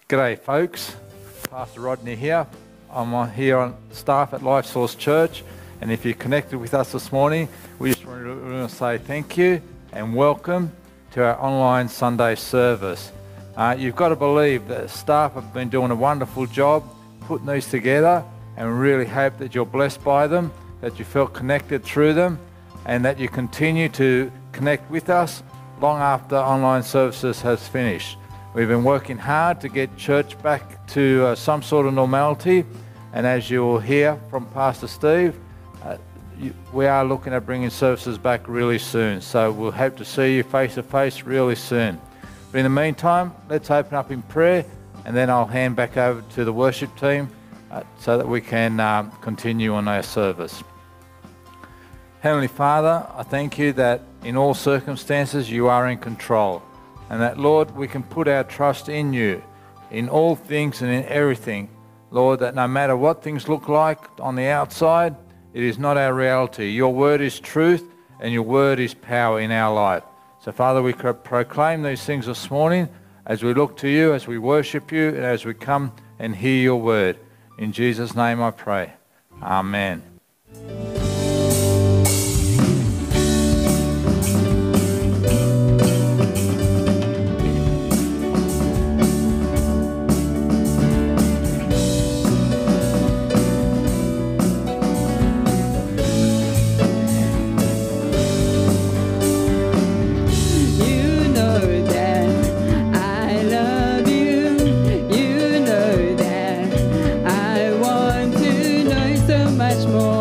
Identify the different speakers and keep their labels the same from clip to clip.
Speaker 1: G'day folks, Pastor Rodney here. I'm here on staff at Life Source Church, and if you're connected with us this morning, we just want to say thank you and welcome to our online Sunday service. You've got to believe that staff have been doing a wonderful job putting these together, and we really hope that you're blessed by them, that you felt connected through them, and that you continue to connect with us long after online services has finished. We've been working hard to get church back to some sort of normality, and as you will hear from Pastor Steve, we are looking at bringing services back really soon, so we'll hope to see you face to face really soon. But in the meantime, let's open up in prayer, and then I'll hand back over to the worship team so that we can continue on our service. Heavenly Father, I thank you that in all circumstances you are in control, and that, Lord, we can put our trust in you in all things and in everything. Lord, that no matter what things look like on the outside, it is not our reality. Your word is truth and your word is power in our life. So, Father, we proclaim these things this morning as we look to you, as we worship you, and as we come and hear your word. In Jesus' name I pray. Amen.
Speaker 2: More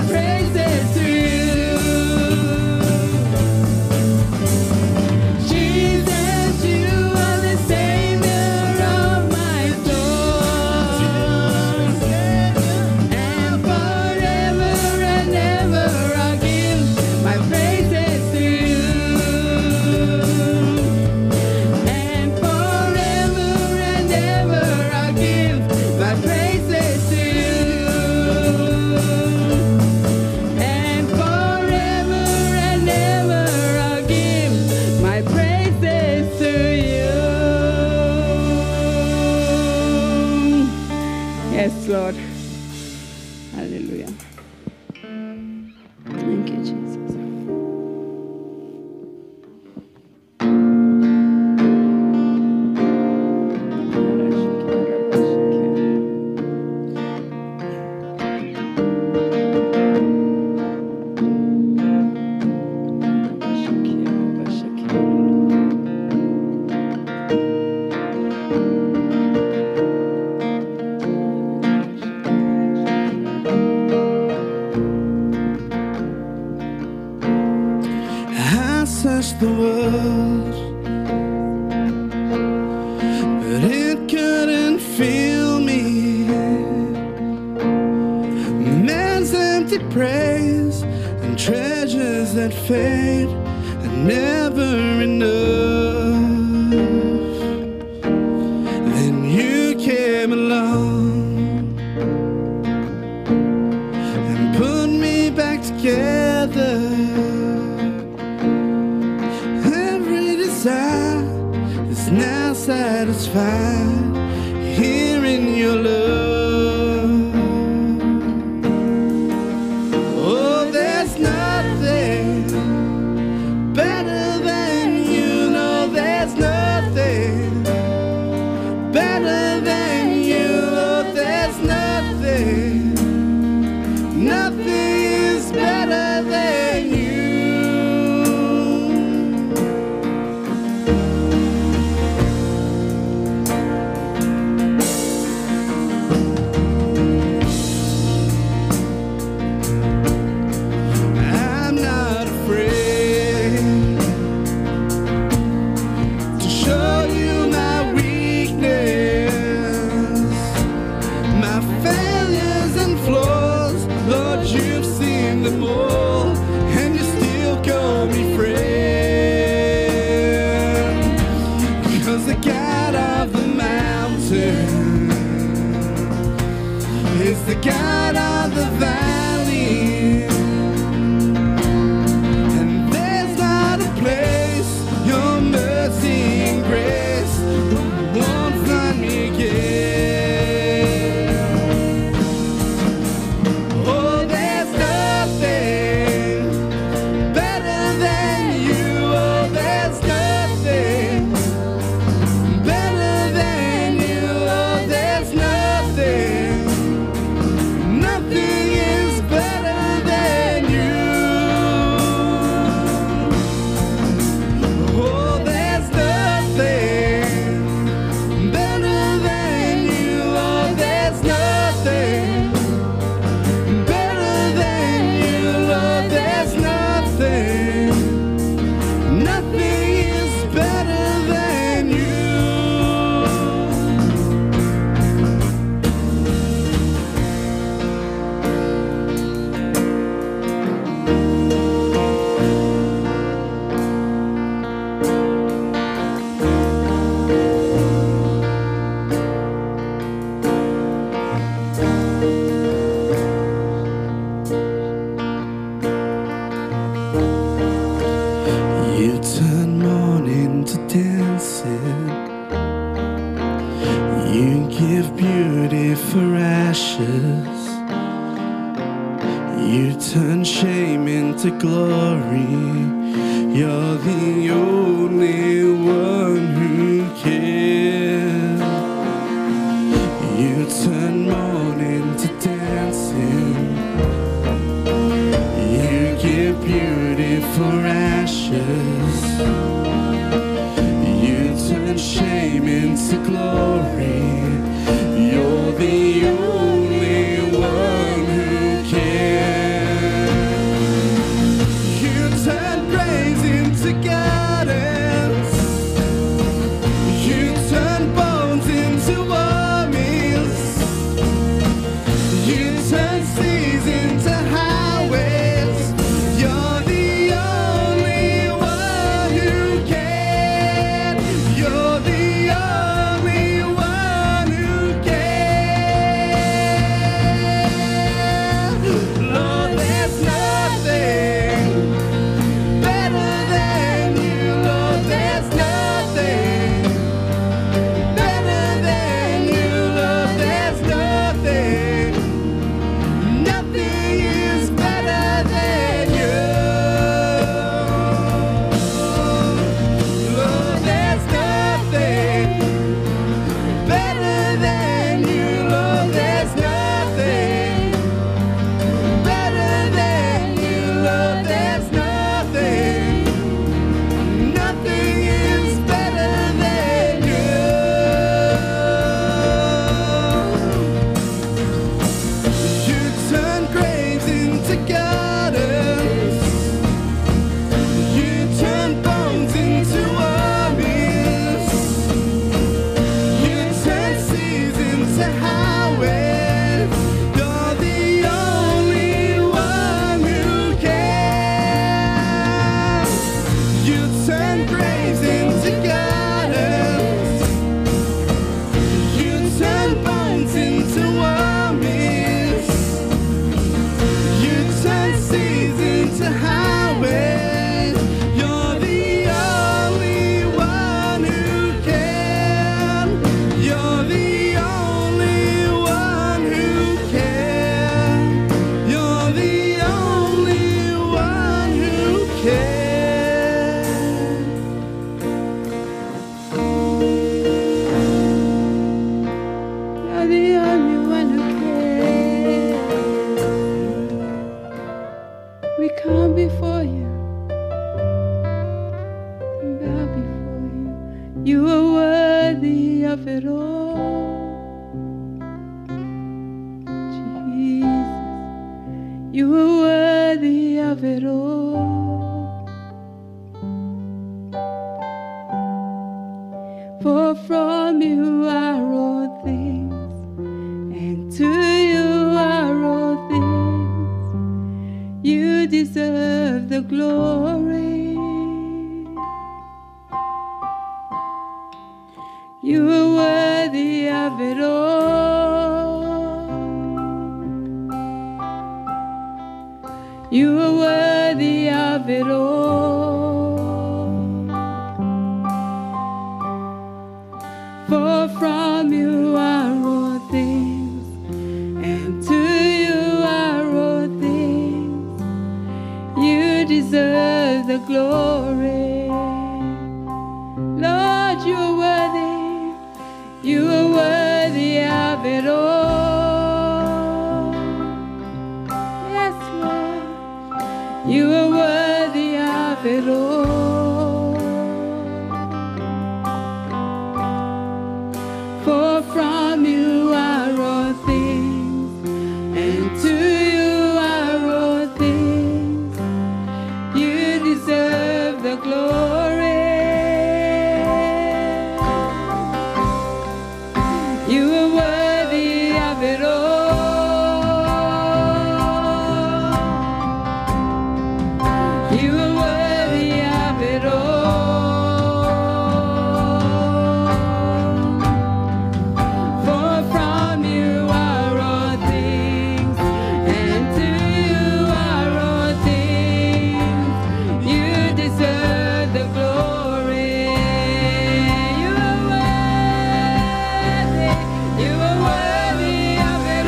Speaker 2: praises to you. Jesus, you are the Savior of my soul. And forever and ever I'll give my praises to you. And forever and ever I'll give my praises to you. And forever and ever I'll give my praises to you. Yes, Lord. Hallelujah. Thank you, Jesus.
Speaker 3: I searched the world, but it couldn't fill me. Man's empty praise and treasures that fade are never enough. Then you came along and put me back together. Every desire is now satisfied here in your love. Oh, there's nothing better than you. No, there's nothing better than you. Oh, there's nothing. Nothing is better than you. I'm not afraid to show you my weakness, my failures and flaws. Lord, you've seen them all, and you still call me friend. Because the God of the mountain is the God of the valley. And there's not a place your mercy and grace won't find me again. Oh, there's nothing better than you. Oh, there's nothing better than you. Oh, there's nothing. Nothing is better than you. Oh, there's nothing better than you. Oh, there's nothing better than you. Oh, there's nothing. Nothing is better than you. You turn mourning to dancing. You give beauty for ashes. You turn shame into glory. You're the only one who cares. You turn mourning to dancing. You give beauty for ashes. You turn shame into glory. You're the only one who cares.
Speaker 2: we come before you, and bow before you. You are worthy of it all. Jesus, you are worthy of it all. For from you are all things, and to you are all things. You deserve the glory. You are worthy of it all. You are worthy of it all. For from you are all things, and to you are all things. You deserve the glory. Lord, you are worthy. You are worthy of it all. Yes, Lord. You are worthy of it all. For from you are all things, and to you are all things. You deserve the glory. You are worthy of it all. You are worthy of it all. For from you are all things, and to you are all things. You deserve the glory. You are worthy. You are worthy of it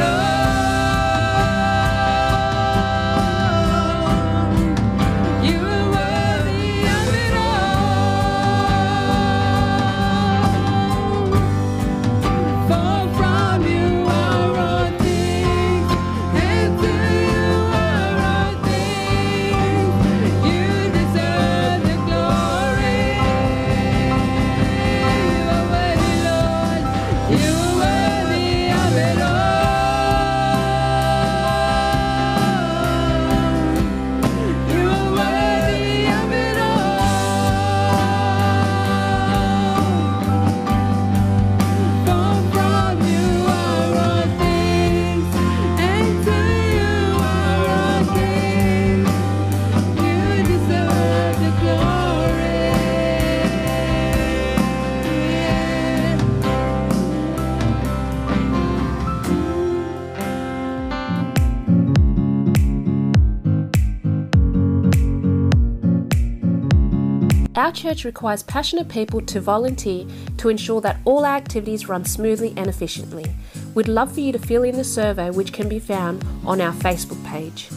Speaker 2: all. You are worthy of it all. For from you are all things, and to you are all things. You deserve the glory. You are worthy, Lord. You are worthy of it all. You are worthy of it all. For from you are all things, and to you are all things. You deserve the glory.
Speaker 4: Our church requires passionate people to volunteer to ensure that all our activities run smoothly and efficiently. We'd love for you to fill in the survey, which can be found on our Facebook page.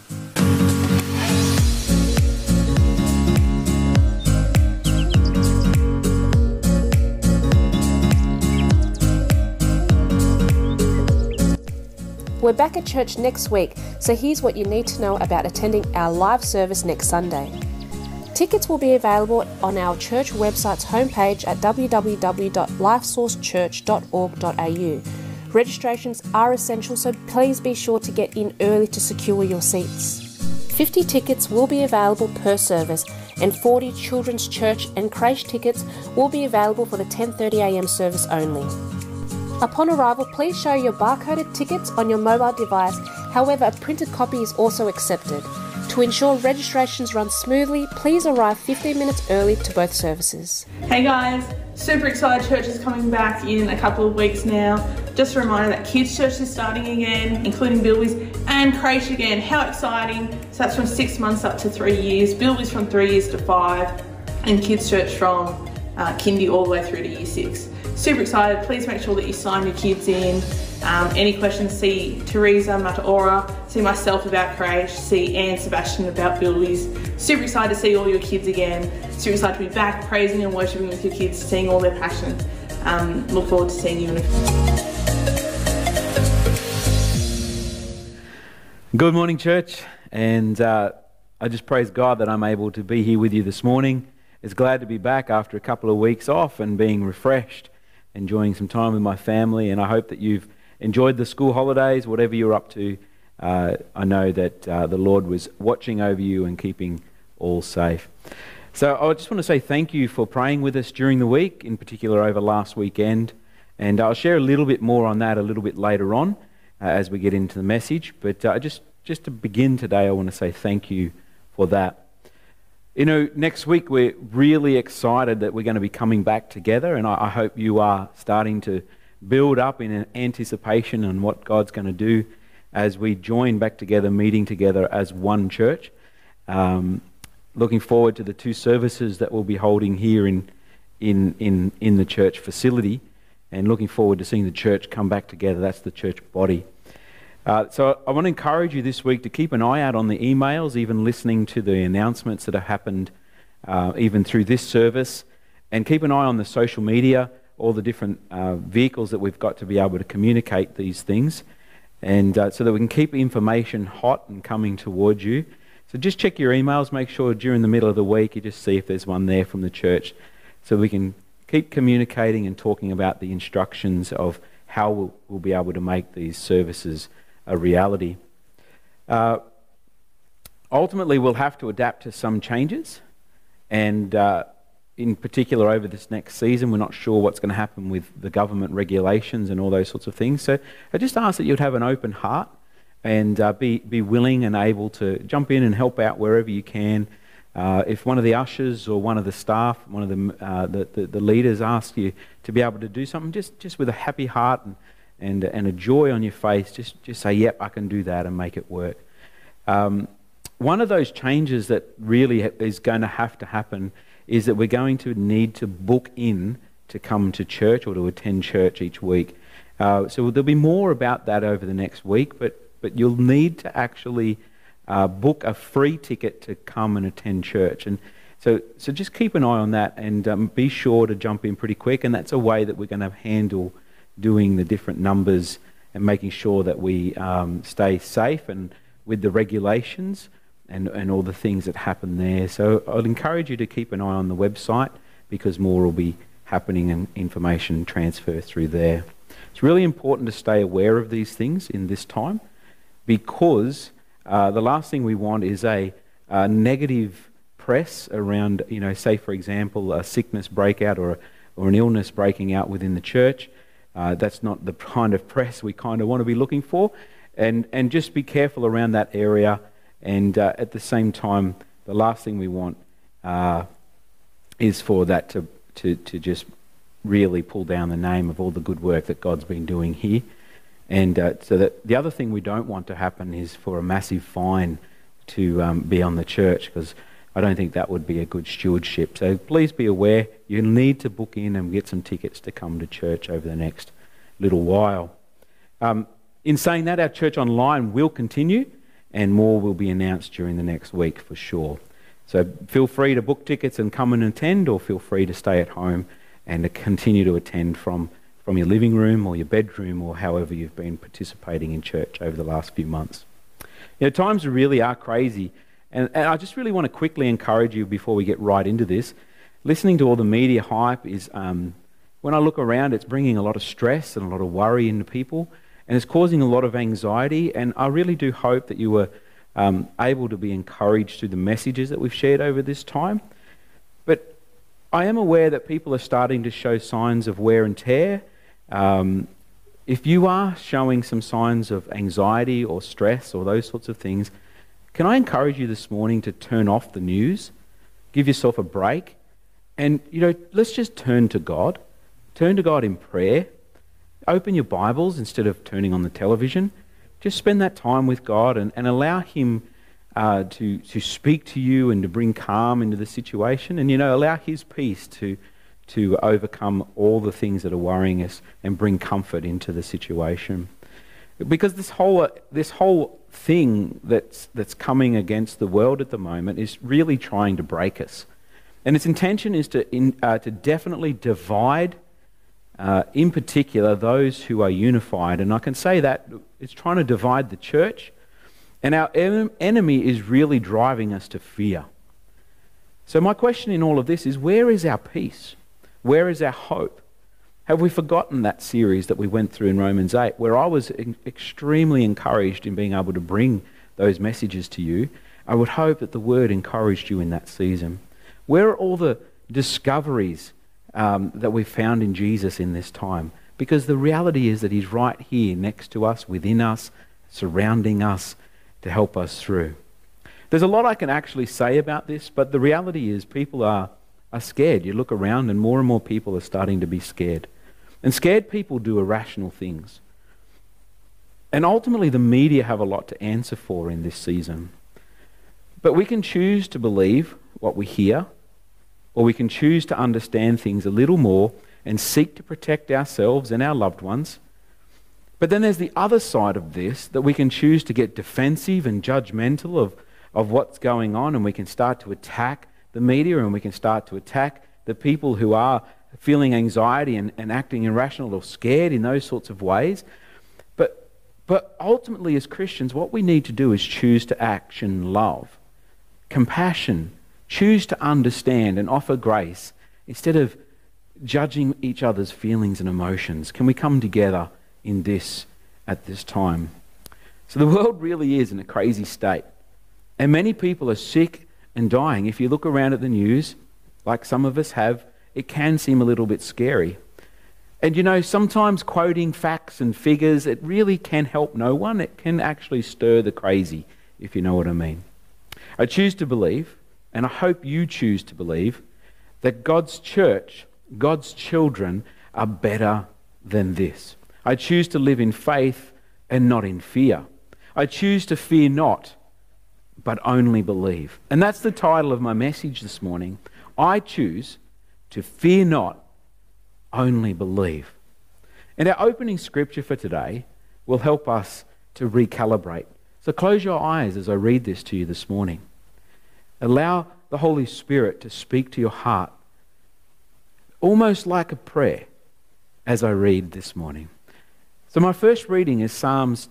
Speaker 4: We're back at church next week, so here's what you need to know about attending our live service next Sunday. Tickets will be available on our church website's homepage at www.lifesourcechurch.org.au. Registrations are essential, so please be sure to get in early to secure your seats. 50 tickets will be available per service, and 40 children's church and creche tickets will be available for the 10:30am service only. Upon arrival, please show your barcoded tickets on your mobile device. However, a printed copy is also accepted. To ensure registrations run smoothly, please arrive 15 minutes early to both services.
Speaker 5: Hey guys, super excited church is coming back in a couple of weeks now. Just a reminder that kids church is starting again, including Bilby's, and creche again. How exciting. So that's from 6 months up to 3 years. Bilby's from 3 years to 5, and kids church from kindy all the way through to year 6. Super excited. Please make sure that you sign your kids in. Any questions, see Teresa, Mataora, see myself about creche, see Anne Sebastian about Bilby's. Super excited to see all your kids again. Super excited to be back praising and worshipping with your kids, seeing all their passion. Look forward to seeing you in a
Speaker 6: Good morning, church. and I just praise God that I'm able to be here with you this morning. It's glad to be back after a couple of weeks off and being refreshed, enjoying some time with my family, and I hope that you've enjoyed the school holidays, whatever you're up to. I know that the Lord was watching over you and keeping all safe. So I just want to say thank you for praying with us during the week, in particular over last weekend, and I'll share a little bit more on that a little bit later on as we get into the message, but just to begin today, I want to say thank you for that. You know, next week we're really excited that we're going to be coming back together, and I hope you are starting to build up in anticipation on what God's going to do as we join back together, meeting together as one church. Looking forward to the 2 services that we'll be holding here in the church facility, and looking forward to seeing the church come back together. That's the church body. So I want to encourage you this week to keep an eye out on the emails, even listening to the announcements that have happened even through this service, and keep an eye on the social media, all the different vehicles that we've got to be able to communicate these things, and so that we can keep information hot and coming towards you. So just check your emails, make sure during the middle of the week you just see if there's one there from the church, so we can keep communicating and talking about the instructions of how we'll be able to make these services a reality. Ultimately, we'll have to adapt to some changes, and in particular over this next season, we're not sure what's going to happen with the government regulations and all those sorts of things. So I just ask that you'd have an open heart and be willing and able to jump in and help out wherever you can. If one of the ushers or one of the staff, one of the leaders asks you to be able to do something, just with a happy heart and a joy on your face, just say, yep, I can do that and make it work. One of those changes that really is going to have to happen is that we're going to need to book in to come to church or to attend church each week. So there'll be more about that over the next week, but you'll need to actually book a free ticket to come and attend church. And so just keep an eye on that, and be sure to jump in pretty quick, and that's a way that we're going to handle doing the different numbers and making sure that we stay safe and with the regulations and all the things that happen there. So I'd encourage you to keep an eye on the website, because more will be happening and information transfer through there. It's really important to stay aware of these things in this time, because the last thing we want is a negative press around, say for example, a sickness breakout or an illness breaking out within the church. That's not the kind of press we kind of want to be looking for, and just be careful around that area. And at the same time, the last thing we want is for that to just really pull down the name of all the good work that God's been doing here. And so that the other thing we don't want to happen is for a massive fine to be on the church, because I don't think that would be a good stewardship. So please be aware, you need to book in and get some tickets to come to church over the next little while. In saying that, our church online will continue, and more will be announced during the next week for sure. So feel free to book tickets and come and attend, or feel free to stay at home and to continue to attend from your living room or your bedroom, or however you've been participating in church over the last few months. Times really are crazy, and I just really want to quickly encourage you before we get right into this. Listening to all the media hype is, when I look around, it's bringing a lot of stress and a lot of worry into people, and it's causing a lot of anxiety. And I really do hope that you were able to be encouraged through the messages that we've shared over this time. But I am aware that people are starting to show signs of wear and tear. If you are showing some signs of anxiety or stress or those sorts of things, can I encourage you this morning to turn off the news, give yourself a break, and let's just turn to God. Turn to God in prayer. Open your Bibles instead of turning on the television. Just spend that time with God and allow Him to speak to you and to bring calm into the situation, and allow His peace to overcome all the things that are worrying us and bring comfort into the situation. Because this whole thing that's coming against the world at the moment is really trying to break us, and its intention is to definitely divide. In particular, those who are unified. And I can say that it's trying to divide the church, And our enemy is really driving us to fear. So my question in all of this is, where is our peace? Where is our hope? Have we forgotten that series that we went through in Romans 8, where I was extremely encouraged in being able to bring those messages to you? I would hope that the Word encouraged you in that season. Where are all the discoveries that we've found in Jesus in this time? Because the reality is that He's right here next to us, within us, surrounding us to help us through. There's a lot I can actually say about this, but the reality is people are scared. You look around and more people are starting to be scared. And scared people do irrational things. And ultimately the media have a lot to answer for in this season. But we can choose to believe what we hear, or we can choose to understand things a little more and seek to protect ourselves and our loved ones. But then there's the other side of this, that we can choose to get defensive and judgmental of what's going on, and we can start to attack the media, and we can start to attack the people who are feeling anxiety and acting irrational or scared in those sorts of ways. But ultimately as Christians, what we need to do is choose to action love, compassion, choose to understand and offer grace instead of judging each other's feelings and emotions. Can we come together in this at this time? So the world really is in a crazy state, and many people are sick and dying. If you look around at the news, like some of us have, it can seem a little bit scary. And you know, sometimes quoting facts and figures, it really can help no one. It can actually stir the crazy, if you know what I mean. I choose to believe, and I hope you choose to believe, that God's church, God's children, are better than this. I choose to live in faith and not in fear. I choose to fear not, but only believe. And that's the title of my message this morning. I choose to fear not, only believe. And our opening scripture for today will help us to recalibrate. So close your eyes as I read this to you this morning. Allow the Holy Spirit to speak to your heart, almost like a prayer, as I read this morning. So my first reading is Psalms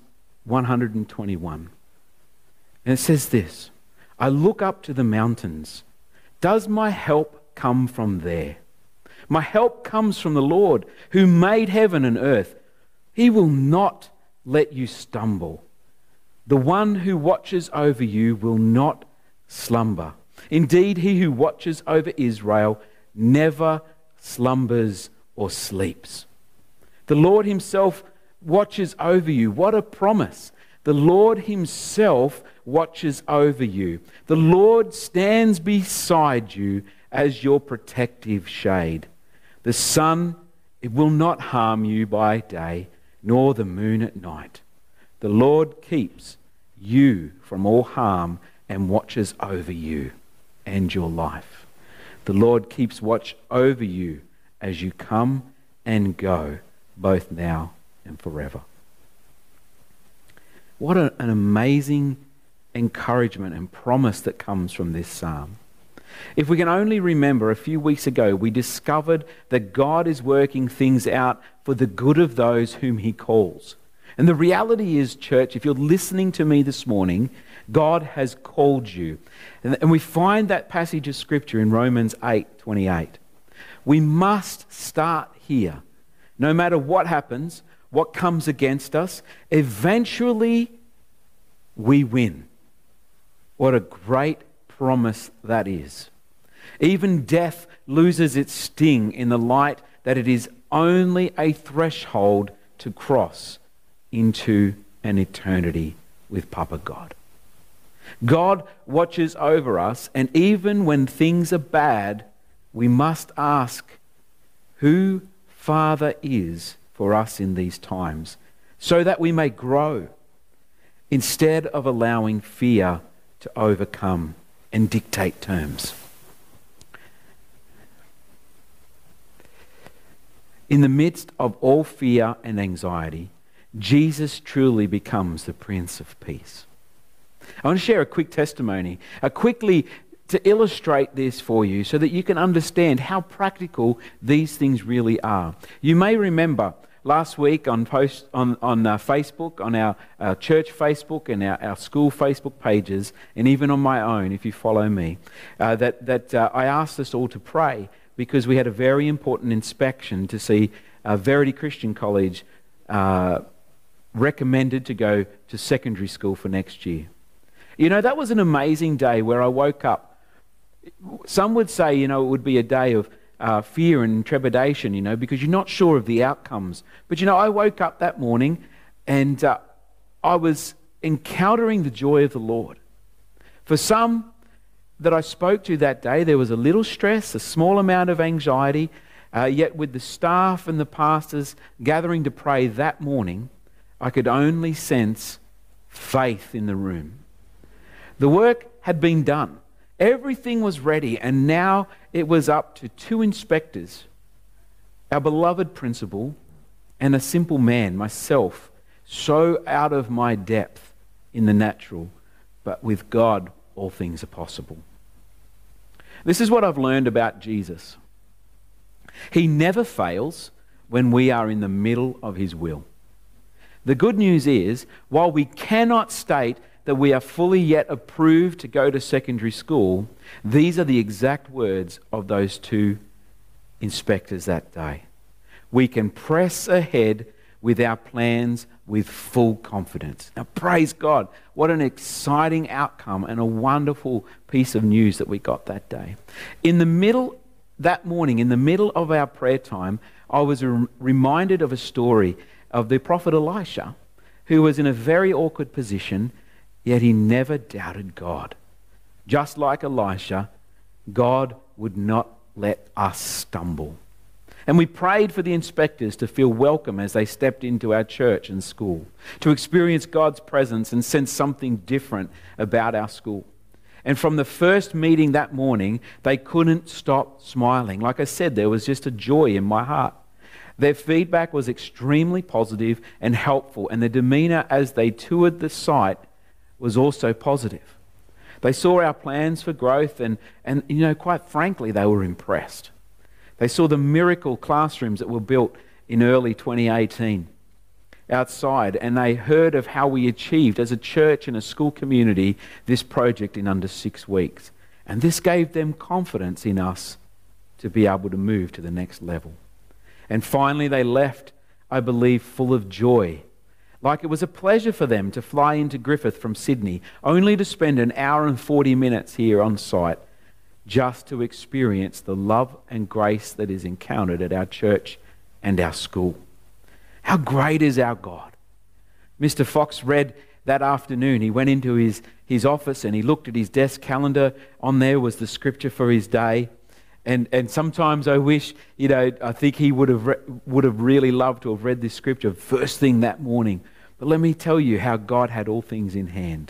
Speaker 6: 121. And it says this: I look up to the mountains. Does my help come from there? My help comes from the Lord, who made heaven and earth. He will not let you stumble. The one who watches over you will not slumber. Indeed, he who watches over Israel never slumbers or sleeps. The Lord himself watches over you. What a promise. The Lord himself watches over you. The Lord stands beside you as your protective shade. The sun, it will not harm you by day, nor the moon at night. The Lord keeps you from all harm and watches over you and your life. The Lord keeps watch over you as you come and go, both now and forever. What an amazing encouragement and promise that comes from this psalm. If we can only remember, a few weeks ago we discovered that God is working things out for the good of those whom he calls. And the reality is, church, if you're listening to me this morning, God has called you. And we find that passage of scripture in Romans 8:28. We must start here. No matter what happens, what comes against us, eventually we win. What a great promise that is. Even death loses its sting in the light that it is only a threshold to cross into an eternity with Papa God. God watches over us, and even when things are bad, we must ask who Father is for us in these times, so that we may grow instead of allowing fear to overcome and dictate terms. In the midst of all fear and anxiety, Jesus truly becomes the Prince of Peace. I want to share a quick testimony, quickly to illustrate this for you so that you can understand how practical these things really are. You may remember last week on Facebook, on our church Facebook and our school Facebook pages, and even on my own, if you follow me, that I asked us all to pray because we had a very important inspection to see Verity Christian College recommended to go to secondary school for next year. You know, that was an amazing day where I woke up. Some would say, you know, it would be a day of fear and trepidation, you know, because you're not sure of the outcomes. But, you know, I woke up that morning and I was encountering the joy of the Lord. For some that I spoke to that day, there was a little stress, a small amount of anxiety, yet with the staff and the pastors gathering to pray that morning, I could only sense faith in the room. The work had been done. Everything was ready, and now it was up to 2 inspectors, our beloved principal, and a simple man, myself, so out of my depth in the natural, but with God all things are possible. This is what I've learned about Jesus. He never fails when we are in the middle of his will. The good news is, while we cannot state that we are fully yet approved to go to secondary school, these are the exact words of those 2 inspectors that day. We can press ahead with our plans with full confidence. Now, praise God. What an exciting outcome and a wonderful piece of news that we got that day. That morning, in the middle of our prayer time, I was reminded of a story of the prophet Elisha, who was in a very awkward position, yet he never doubted God. Just like Elisha, God would not let us stumble. And we prayed for the inspectors to feel welcome as they stepped into our church and school, to experience God's presence and sense something different about our school. And from the first meeting that morning, they couldn't stop smiling. Like I said, there was just a joy in my heart. Their feedback was extremely positive and helpful, and the demeanor as they toured the site was also positive. They saw our plans for growth and you know, quite frankly, they were impressed. They saw the miracle classrooms that were built in early 2018 outside, and they heard of how we achieved as a church and a school community this project in under 6 weeks. And this gave them confidence in us to be able to move to the next level. And finally they left, I believe, full of joy. Like it was a pleasure for them to fly into Griffith from Sydney, only to spend an hour and 40 minutes here on site, just to experience the love and grace that is encountered at our church and our school. How great is our God? Mr. Fox read that afternoon. He went into his office and he looked at his desk calendar. On there was the scripture for his day. And sometimes I wish, you know, I think he would have really loved to have read this scripture first thing that morning. But let me tell you how God had all things in hand.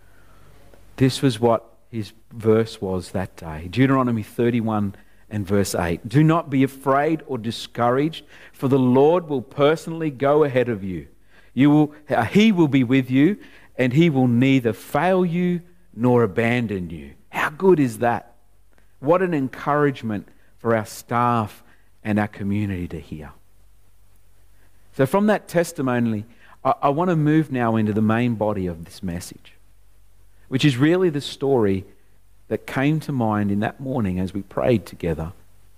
Speaker 6: This was what his verse was that day. Deuteronomy 31 and verse 8. Do not be afraid or discouraged, for the Lord will personally go ahead of you. He will be with you, and he will neither fail you nor abandon you. How good is that? What an encouragement for our staff and our community to hear. So from that testimony, I want to move now into the main body of this message, which is really the story that came to mind in that morning as we prayed together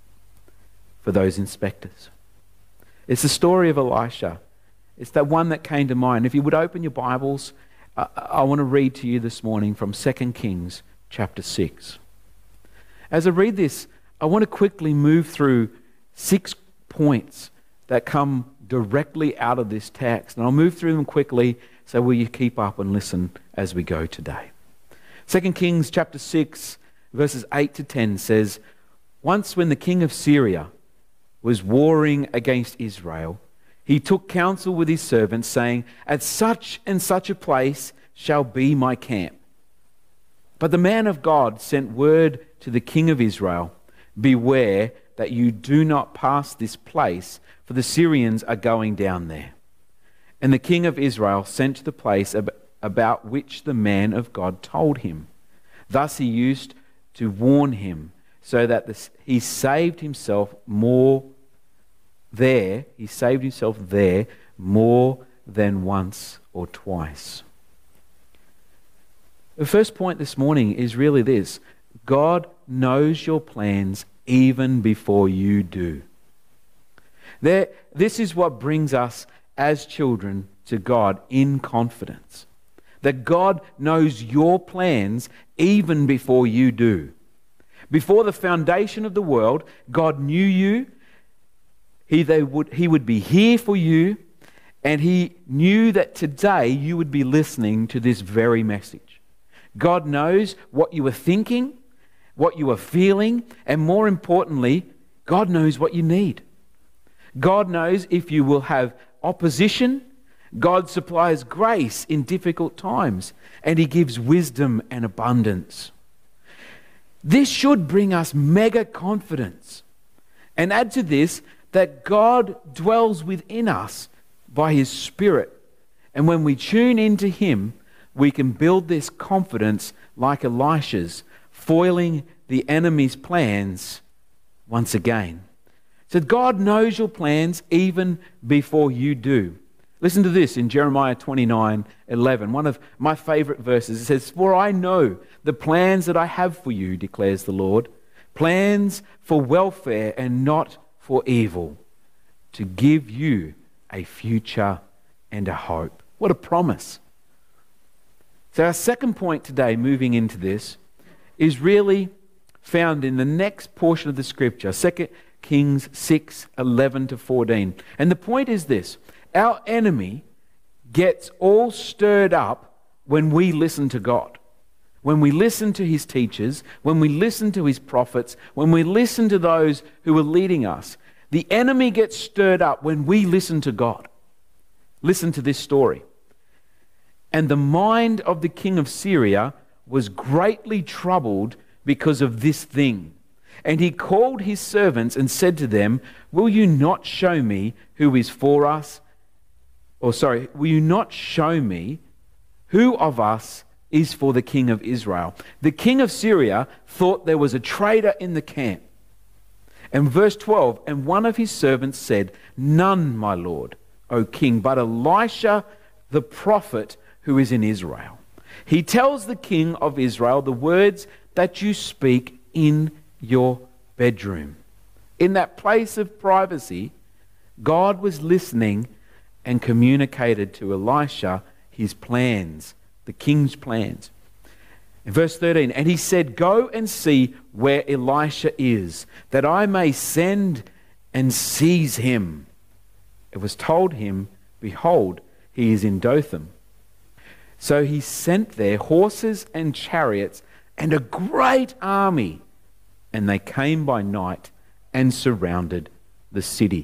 Speaker 6: for those inspectors. It's the story of Elisha. It's that one that came to mind. If you would open your Bibles, I want to read to you this morning from 2 Kings chapter 6. As I read this, I want to quickly move through 6 points that come directly out of this text. And I'll move through them quickly, so will you keep up and listen as we go today. 2 Kings chapter 6, verses 8 to 10 says, Once when the king of Syria was warring against Israel, he took counsel with his servants, saying, At such and such a place shall be my camp. But the man of God sent word to the king of Israel, Beware that you do not pass this place, for the Syrians are going down there. And the king of Israel sent to the place about which the man of God told him. Thus he used to warn him, so that he saved himself more there, he saved himself there more than once or twice. The first point this morning is really this: God knows your plans even before you do. This is what brings us as children to God in confidence. That God knows your plans even before you do. Before the foundation of the world, God knew you. He would be here for you, and He knew that today you would be listening to this very message. God knows what you are thinking, what you are feeling, and more importantly, God knows what you need. God knows if you will have opposition. God supplies grace in difficult times, and He gives wisdom and abundance. This should bring us mega confidence. And add to this that God dwells within us by His Spirit. And when we tune into Him, we can build this confidence like Elisha's, foiling the enemy's plans once again. So God knows your plans even before you do. Listen to this in Jeremiah 29:11, one of my favorite verses. It says, "For I know the plans that I have for you, declares the Lord, plans for welfare and not for evil, to give you a future and a hope." What a promise. So our second point today, moving into this, is really found in the next portion of the scripture, 2 Kings 6:11-14. And the point is this: our enemy gets all stirred up when we listen to God. When we listen to His teachers, when we listen to His prophets, when we listen to those who are leading us. The enemy gets stirred up when we listen to God. Listen to this story. "And the mind of the king of Syria was greatly troubled because of this thing. And he called his servants and said to them, will you not show me who is for us? Will you not show me who of us is for the king of Israel?" The king of Syria thought there was a traitor in the camp. And verse 12, "And one of his servants said, none, my lord, O king, but Elisha the prophet who is in Israel. He tells the king of Israel the words that you speak in your bedroom." In that place of privacy, God was listening and communicated to Elisha his plans, the king's plans. In verse 13, "And he said, go and see where Elisha is, that I may send and seize him. It was told him, behold, he is in Dothan. So he sent there horses and chariots and a great army, and they came by night and surrounded the city."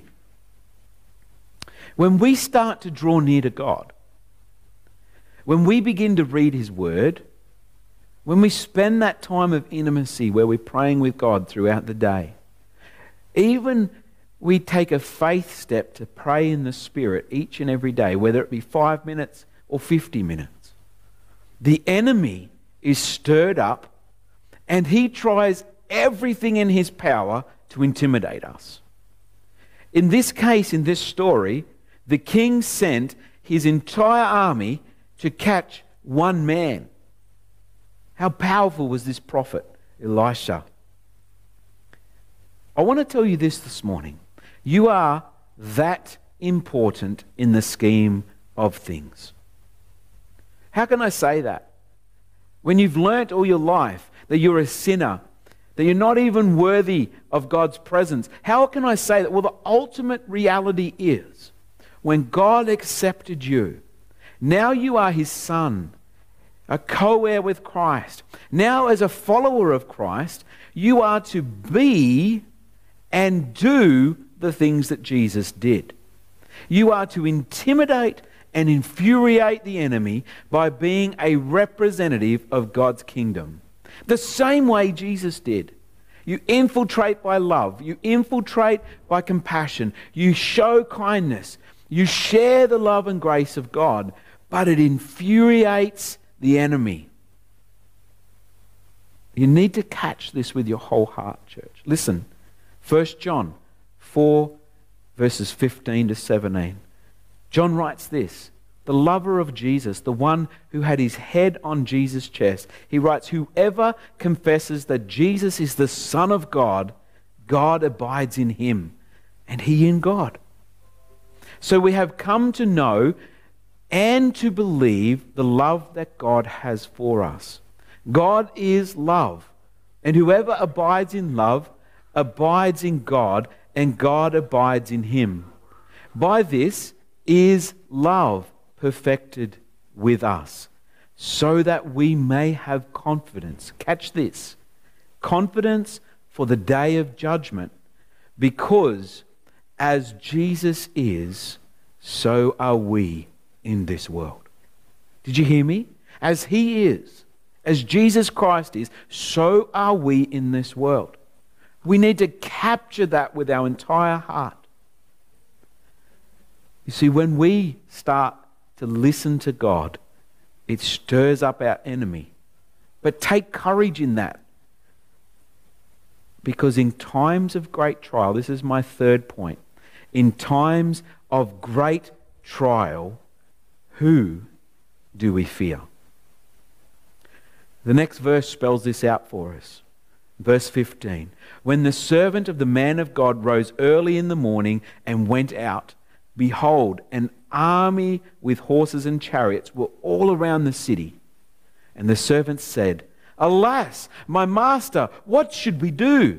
Speaker 6: When we start to draw near to God, when we begin to read His Word, when we spend that time of intimacy where we're praying with God throughout the day, even we take a faith step to pray in the Spirit each and every day, whether it be 5 minutes or 50 minutes, the enemy is stirred up and he tries everything in his power to intimidate us. In this case, in this story, the king sent his entire army to catch one man. How powerful was this prophet, Elisha? I want to tell you this morning. You are that important in the scheme of things. How can I say that? When you've learnt all your life that you're a sinner, that you're not even worthy of God's presence, how can I say that? Well, the ultimate reality is when God accepted you, now you are His son, a co-heir with Christ. Now, as a follower of Christ, you are to be and do the things that Jesus did. You are to intimidate and infuriate the enemy by being a representative of God's kingdom. The same way Jesus did. You infiltrate by love. You infiltrate by compassion. You show kindness. You share the love and grace of God, but it infuriates the enemy. You need to catch this with your whole heart, church. Listen, 1 John 4, verses 15 to 17. John writes this, the lover of Jesus, the one who had his head on Jesus' chest. He writes, whoever confesses that Jesus is the Son of God, God abides in him, and he in God. So we have come to know and to believe the love that God has for us. God is love, and whoever abides in love abides in God, and God abides in him. By this is love perfected with us, so that we may have confidence. Catch this. Confidence for the day of judgment, because as Jesus is, so are we in this world. Did you hear me? As he is, as Jesus Christ is, so are we in this world. We need to capture that with our entire heart. You see, when we start to listen to God, it stirs up our enemy. But take courage in that. Because in times of great trial, this is my third point, in times of great trial, who do we fear? The next verse spells this out for us. Verse 15. When the servant of the man of God rose early in the morning and went out, behold, an army with horses and chariots were all around the city. And the servant said, Alas, my master, what should we do?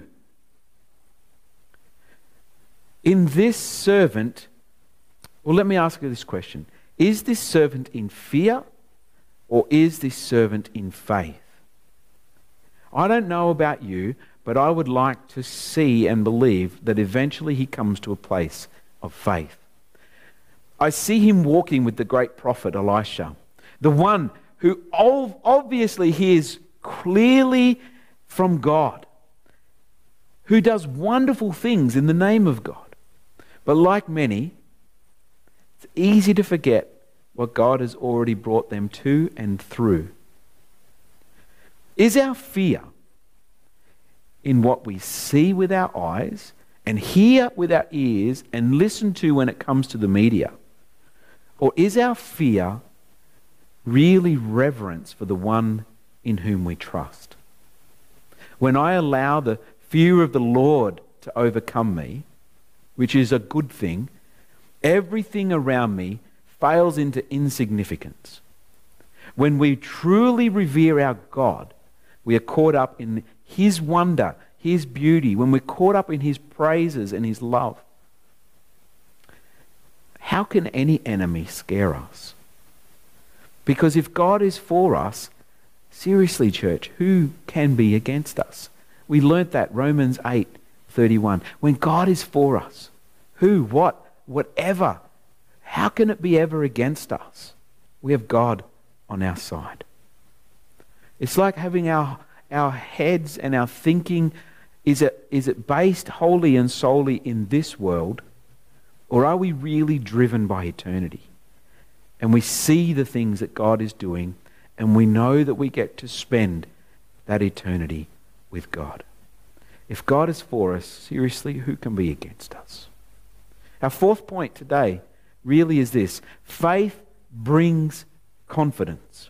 Speaker 6: In this servant, well, let me ask you this question. Is this servant in fear, or is this servant in faith? I don't know about you, but I would like to see and believe that eventually he comes to a place of faith. I see him walking with the great prophet Elisha, the one who obviously hears clearly from God, who does wonderful things in the name of God. But like many, it's easy to forget what God has already brought them to and through. Is our fear in what we see with our eyes and hear with our ears and listen to when it comes to the media? Or is our fear really reverence for the one in whom we trust? When I allow the fear of the Lord to overcome me, which is a good thing, everything around me fails into insignificance. When we truly revere our God, we are caught up in his wonder, his beauty, when we're caught up in his praises and his love. How can any enemy scare us? Because if God is for us, seriously, church, who can be against us? We learnt that, Romans 8:31. When God is for us, who, what, whatever, how can it be ever against us? We have God on our side. It's like having our heads and our thinking, is it based wholly and solely in this world, or are we really driven by eternity? And we see the things that God is doing, and we know that we get to spend that eternity with God. If God is for us, seriously, who can be against us? Our fourth point today really is this: faith brings confidence.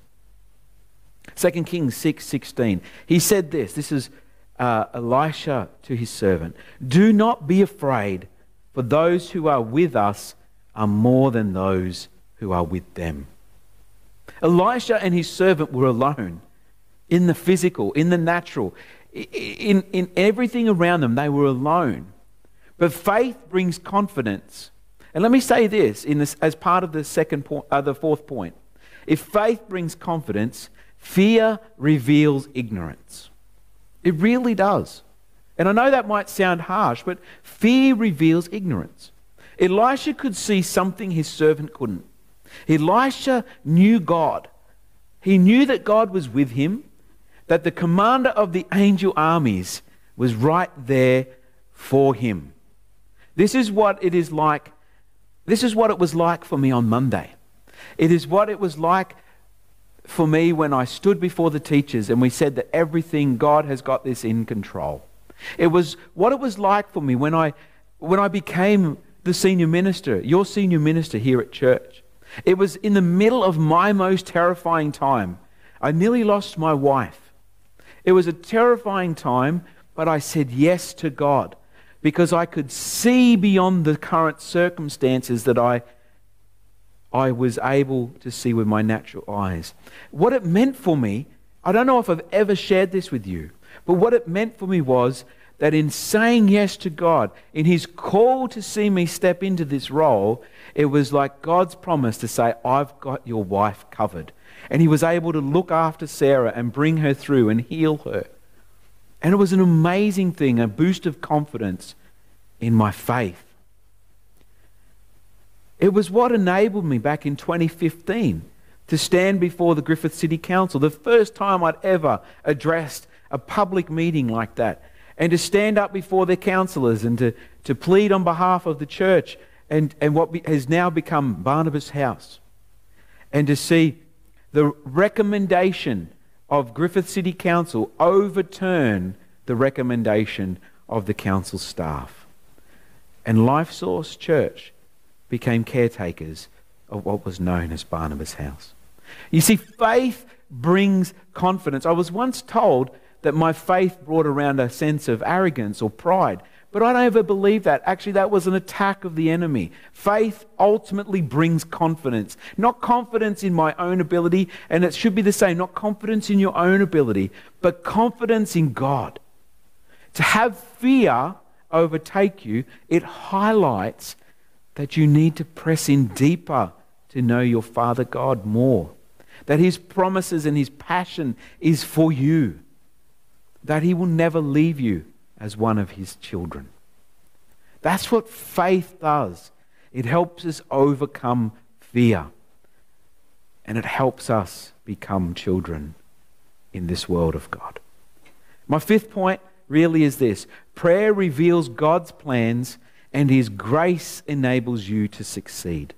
Speaker 6: 2 Kings 6:16. He said this. This is Elisha to his servant. Do not be afraid, for those who are with us are more than those who are with them. Elisha and his servant were alone in the physical, in the natural, in everything around them. They were alone. But faith brings confidence. And let me say this, as part of the fourth point. If faith brings confidence, fear reveals ignorance. It really does. And I know that might sound harsh, but fear reveals ignorance. Elisha could see something his servant couldn't. Elisha knew God. He knew that God was with him, that the commander of the angel armies was right there for him. This is what it is like. This is what it was like for me on Monday. It is what it was like for me when I stood before the teachers and we said that everything, God has got this in control. It was what it was like for me when I became the senior minister, your senior minister here at church. It was in the middle of my most terrifying time. I nearly lost my wife. It was a terrifying time, but I said yes to God because I could see beyond the current circumstances that I was able to see with my natural eyes. What it meant for me, I don't know if I've ever shared this with you, but what it meant for me was that in saying yes to God, in His call to see me step into this role, it was like God's promise to say, I've got your wife covered. And He was able to look after Sarah and bring her through and heal her. And it was an amazing thing, a boost of confidence in my faith. It was what enabled me back in 2015 to stand before the Griffith City Council, the first time I'd ever addressed a public meeting like that, and to stand up before their councillors and to plead on behalf of the church and what has now become Barnabas House, and to see the recommendation of Griffith City Council overturn the recommendation of the council staff. And Life Source Church became caretakers of what was known as Barnabas House. You see, faith brings confidence. I was once told that my faith brought around a sense of arrogance or pride, but I don't ever believe that. Actually, that was an attack of the enemy. Faith ultimately brings confidence. Not confidence in my own ability, and it should be the same, not confidence in your own ability, but confidence in God. To have fear overtake you, it highlights that you need to press in deeper to know your Father God more. That His promises and His passion is for you. That He will never leave you as one of His children. That's what faith does. It helps us overcome fear. And it helps us become children in this world of God. My fifth point really is this. Prayer reveals God's plans and His grace enables you to succeed.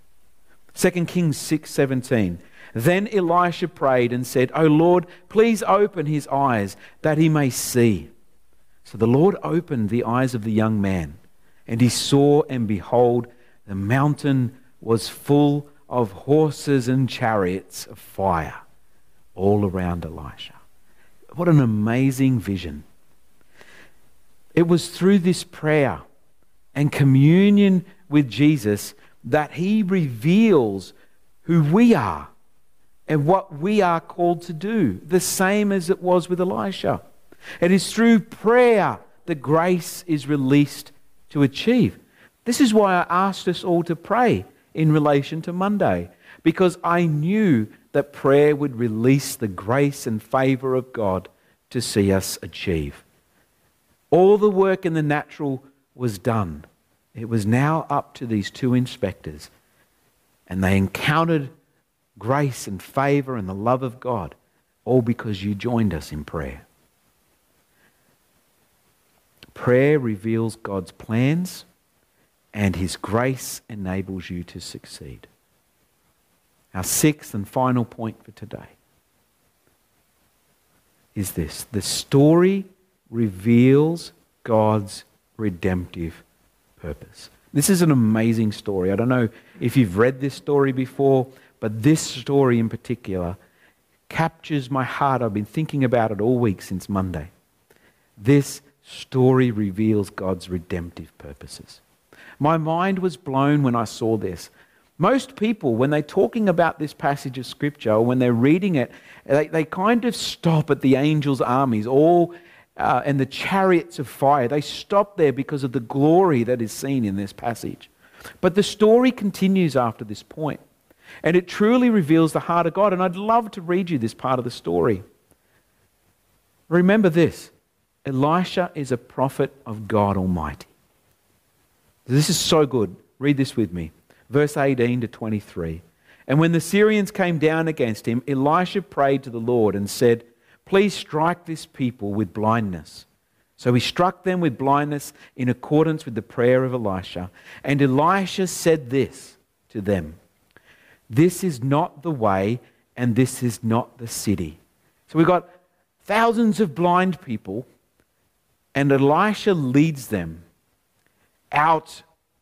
Speaker 6: 2 Kings 6:17. Then Elisha prayed and said, O Lord, please open his eyes that he may see. So the Lord opened the eyes of the young man, and he saw, and behold, the mountain was full of horses and chariots of fire all around Elisha. What an amazing vision. It was through this prayer and communion with Jesus that He reveals who we are and what we are called to do, the same as it was with Elisha. It is through prayer that grace is released to achieve. This is why I asked us all to pray in relation to Monday, because I knew that prayer would release the grace and favor of God to see us achieve. All the work in the natural was done. It was now up to these two inspectors, and they encountered grace and favor and the love of God, all because you joined us in prayer. Prayer reveals God's plans, and His grace enables you to succeed. Our sixth and final point for today is this: the story reveals God's redemptive purpose. This is an amazing story. I don't know if you've read this story before, but this story in particular captures my heart. I've been thinking about it all week since Monday. This story reveals God's redemptive purposes. My mind was blown when I saw this. Most people, when they're talking about this passage of Scripture, or when they're reading it, they kind of stop at the angels' armies, and the chariots of fire. They stop there because of the glory that is seen in this passage. But the story continues after this point, and it truly reveals the heart of God. And I'd love to read you this part of the story. Remember this: Elisha is a prophet of God Almighty. This is so good. Read this with me. Verse 18 to 23. And when the Syrians came down against him, Elisha prayed to the Lord and said, Please strike this people with blindness. So he struck them with blindness in accordance with the prayer of Elisha. And Elisha said this to them: This is not the way, and this is not the city. So we've got thousands of blind people, and Elisha leads them out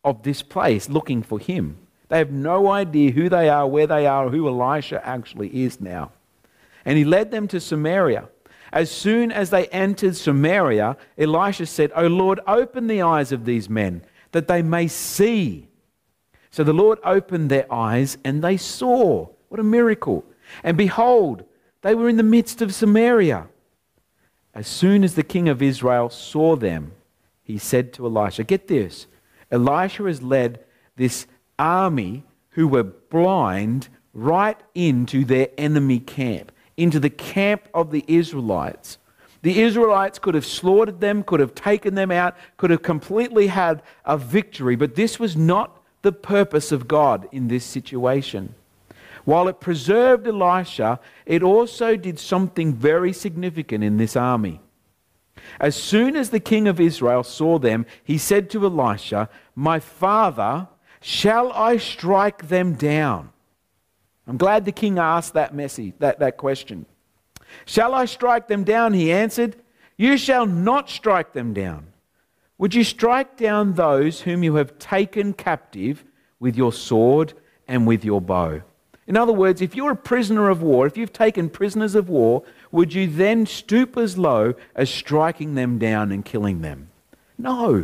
Speaker 6: of this place looking for him. They have no idea who they are, where they are, who Elisha actually is now. And he led them to Samaria. As soon as they entered Samaria, Elisha said, "O Lord, open the eyes of these men, that they may see." So the Lord opened their eyes, and they saw. What a miracle. And behold, they were in the midst of Samaria. As soon as the king of Israel saw them, he said to Elisha, get this, Elisha has led this army who were blind right into their enemy camp, into the camp of the Israelites. The Israelites could have slaughtered them, could have taken them out, could have completely had a victory, but this was not the purpose of God in this situation. While it preserved Elisha, it also did something very significant in this army. As soon as the king of Israel saw them, he said to Elisha, "My father, shall I strike them down?" I'm glad the king asked that question. "Shall I strike them down?" he answered. "You shall not strike them down. Would you strike down those whom you have taken captive with your sword and with your bow?" In other words, if you're a prisoner of war, if you've taken prisoners of war, would you then stoop as low as striking them down and killing them? No.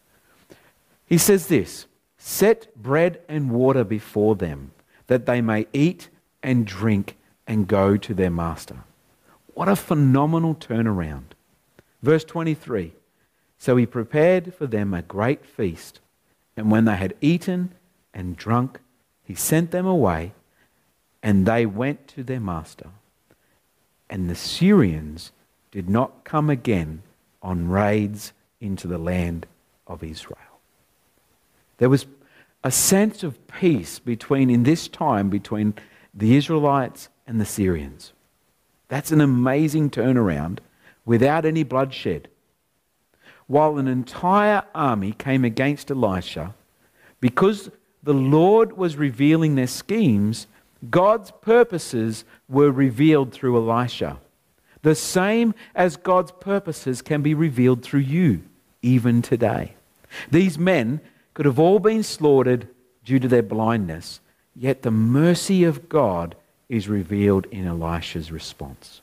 Speaker 6: He says this, "Set bread and water before them, that they may eat and drink and go to their master." What a phenomenal turnaround. Verse 23, "So he prepared for them a great feast, and when they had eaten and drunk, he sent them away, and they went to their master. And the Syrians did not come again on raids into the land of Israel." There was a sense of peace in this time between the Israelites and the Syrians. That's an amazing turnaround without any bloodshed. While an entire army came against Elisha, because the Lord was revealing their schemes, God's purposes were revealed through Elisha. The same as God's purposes can be revealed through you, even today. These men could have all been slaughtered due to their blindness, yet the mercy of God is revealed in Elisha's response.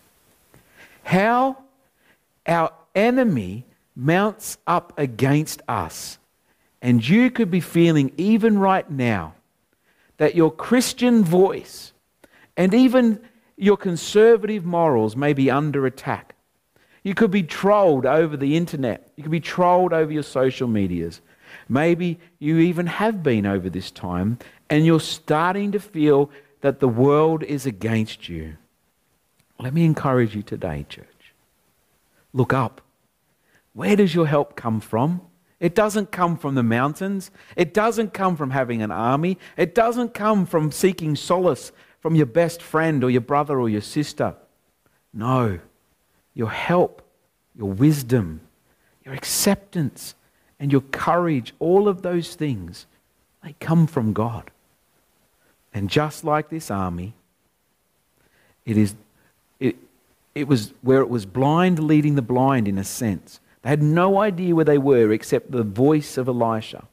Speaker 6: How our enemy mounts up against us, and you could be feeling even right now that your Christian voice and even your conservative morals may be under attack. You could be trolled over the internet. You could be trolled over your social medias. Maybe you even have been over this time, and you're starting to feel that the world is against you. Let me encourage you today, church. Look up. Where does your help come from? It doesn't come from the mountains. It doesn't come from having an army. It doesn't come from seeking solace from your best friend or your brother or your sister. No. Your help, your wisdom, your acceptance, and your courage, all of those things, they come from God. And just like this army, it was where it was blind leading the blind in a sense. They had no idea where they were except the voice of Elisha.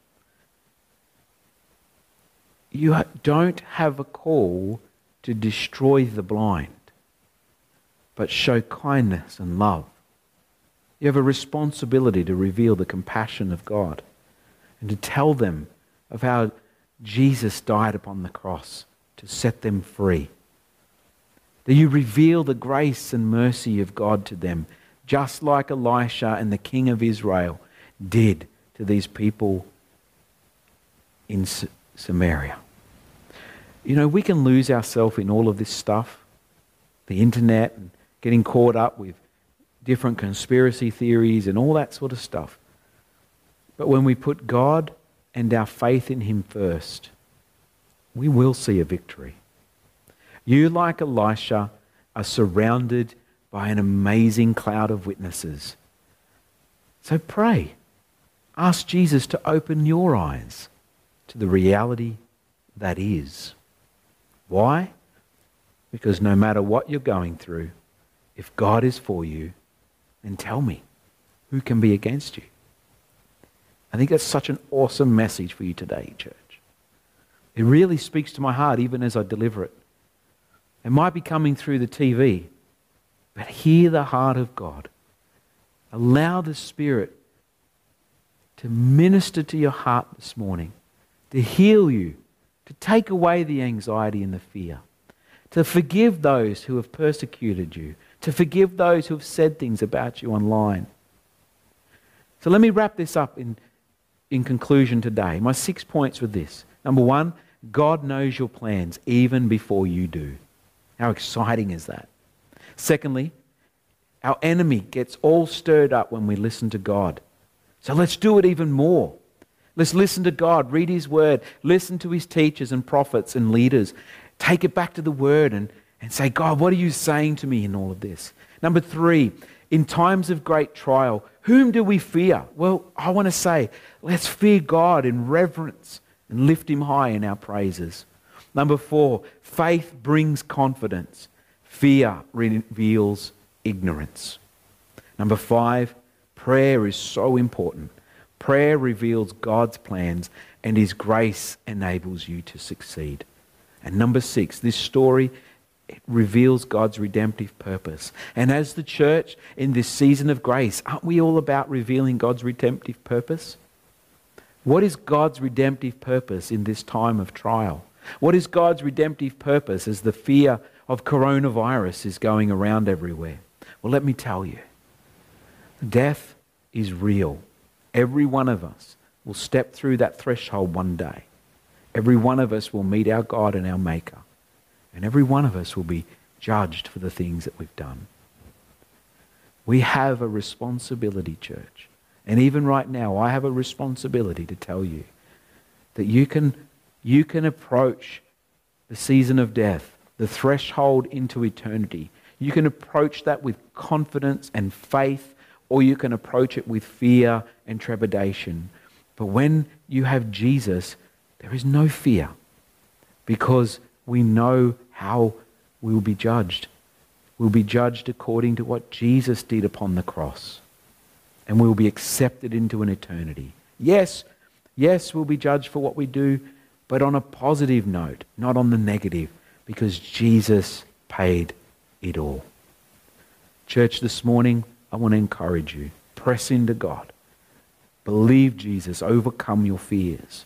Speaker 6: You don't have a call to destroy the blind, but show kindness and love. You have a responsibility to reveal the compassion of God and to tell them of how Jesus died upon the cross to set them free. That you reveal the grace and mercy of God to them, just like Elisha and the king of Israel did to these people in Samaria. You know, we can lose ourselves in all of this stuff, the internet, and getting caught up with different conspiracy theories and all that sort of stuff. But when we put God and our faith in Him first, we will see a victory. You, like Elisha, are surrounded by an amazing cloud of witnesses. So pray. Ask Jesus to open your eyes to the reality that is. Why? Because no matter what you're going through, if God is for you, then tell me, who can be against you? I think that's such an awesome message for you today, church. It really speaks to my heart even as I deliver it. It might be coming through the TV, but hear the heart of God. Allow the Spirit to minister to your heart this morning, to heal you, to take away the anxiety and the fear, to forgive those who have persecuted you, to forgive those who have said things about you online. So let me wrap this up in conclusion today. My 6 points were this. Number one, God knows your plans even before you do. How exciting is that? Secondly, our enemy gets all stirred up when we listen to God. So let's do it even more. Let's listen to God, read His Word, listen to His teachers and prophets and leaders. Take it back to the Word and say, God, what are you saying to me in all of this? Number three, in times of great trial, whom do we fear? Well, I want to say, let's fear God in reverence and lift Him high in our praises. Number four, faith brings confidence. Fear reveals ignorance. Number five, prayer is so important. Prayer reveals God's plans and His grace enables you to succeed. And number six, this story, it reveals God's redemptive purpose. And as the church in this season of grace, aren't we all about revealing God's redemptive purpose? What is God's redemptive purpose in this time of trial? What is God's redemptive purpose as the fear of coronavirus is going around everywhere? Well, let me tell you, death is real. Every one of us will step through that threshold one day. Every one of us will meet our God and our Maker. And every one of us will be judged for the things that we've done. We have a responsibility, church. And even right now, I have a responsibility to tell you that you can approach the season of death, the threshold into eternity. You can approach that with confidence and faith, or you can approach it with fear and trepidation. But when you have Jesus, there is no fear, because we know how we will be judged. We'll be judged according to what Jesus did upon the cross. And we will be accepted into an eternity. Yes, we'll be judged for what we do, but on a positive note, not on the negative, because Jesus paid it all. Church, this morning, I want to encourage you. Press into God. Believe Jesus. Overcome your fears.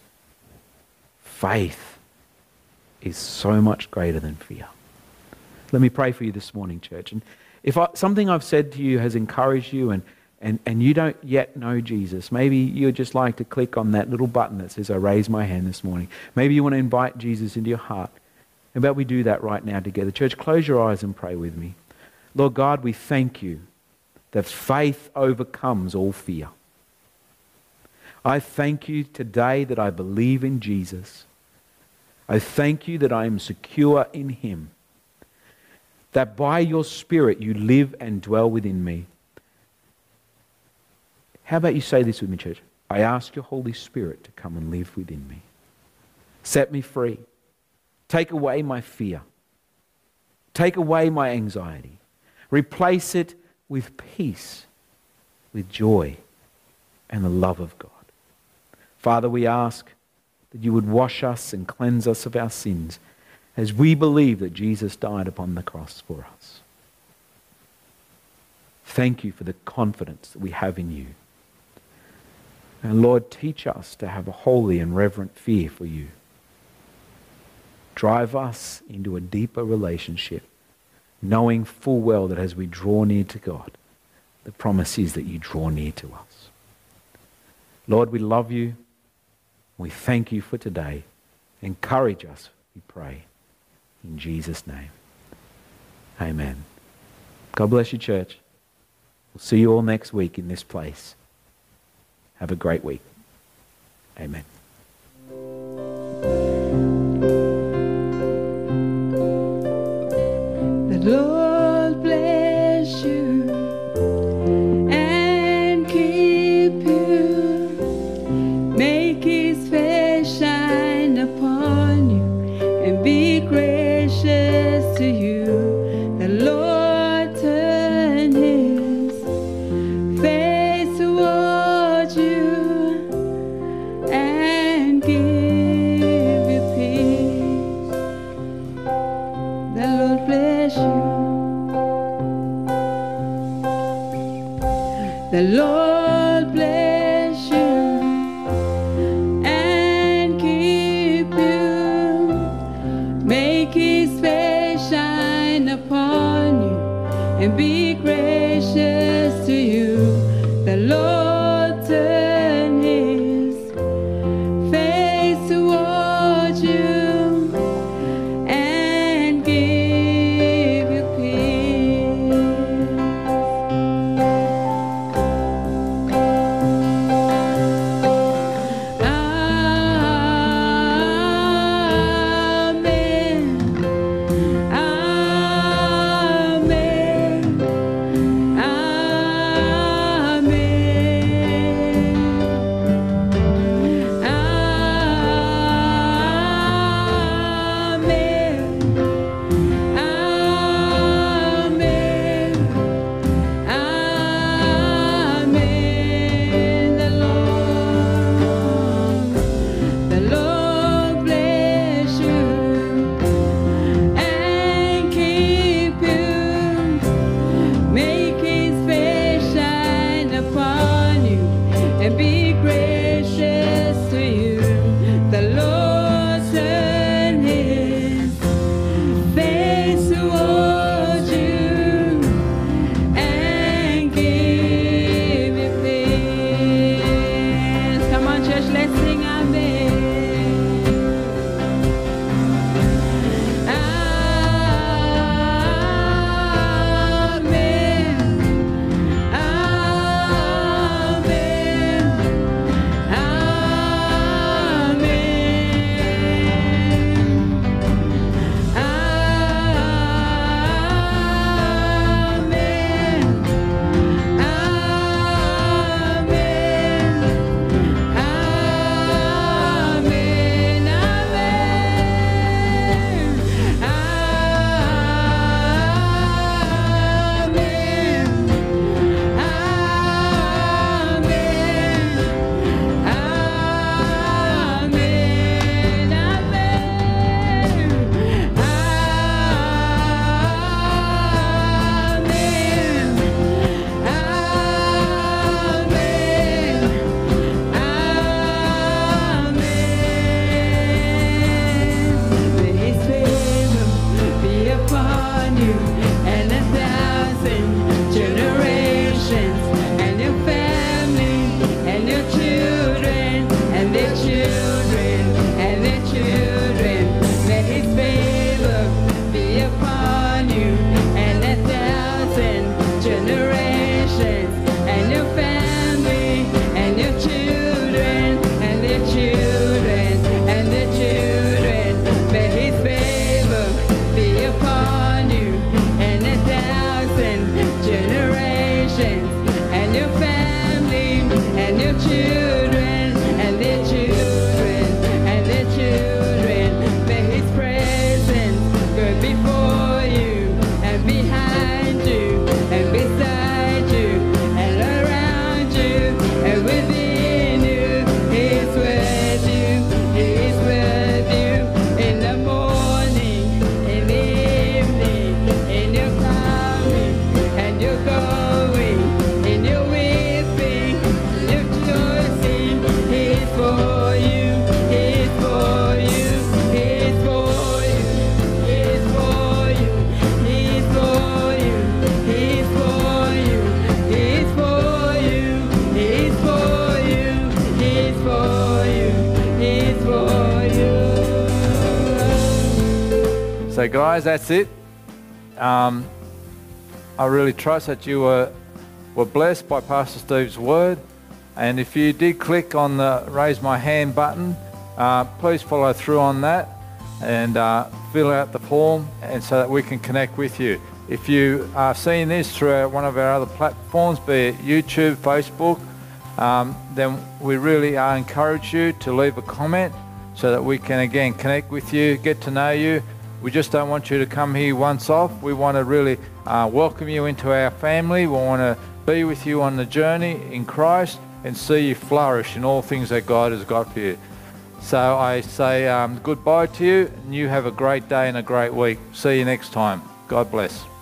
Speaker 6: Faith is so much greater than fear. Let me pray for you this morning, church. And if something I've said to you has encouraged you and you don't yet know Jesus, maybe you'd just like to click on that little button that says, I raise my hand this morning. Maybe you want to invite Jesus into your heart. How about we do that right now together? Church, close your eyes and pray with me. Lord God, we thank you that faith overcomes all fear. I thank you today that I believe in Jesus. I thank you that I am secure in Him. That by your Spirit you live and dwell within me. How about you say this with me, church? I ask your Holy Spirit to come and live within me. Set me free. Take away my fear. Take away my anxiety. Replace it with peace, with joy, and the love of God. Father, we ask that you would wash us and cleanse us of our sins as we believe that Jesus died upon the cross for us. Thank you for the confidence that we have in you. And Lord, teach us to have a holy and reverent fear for you. Drive us into a deeper relationship, knowing full well that as we draw near to God, the promise is that you draw near to us. Lord, we love you. We thank you for today. Encourage us, we pray. In Jesus' name. Amen. God bless you, church. We'll see you all next week in this place. Have a great week. Amen.
Speaker 2: The Lord bless you and keep you. Make His face shine upon you and be gracious to you. The Lord turn His face towards you The Lord bless you and keep you. Make His face shine upon you and be gracious to you. The Lord turn His face towards you and give you peace.
Speaker 1: So guys, that's it. I really trust that you were blessed by Pastor Steve's word. And if you did click on the raise my hand button, please follow through on that and fill out the form, and so that we can connect with you. If you are seeing this through one of our other platforms, be it YouTube, Facebook, then we really encourage you to leave a comment so that we can again connect with you, get to know you. We just don't want you to come here once off. We want to really welcome you into our family. We want to be with you on the journey in Christ and see you flourish in all things that God has got for you. So I say goodbye to you, and you have a great day and a great week. See you next time. God bless.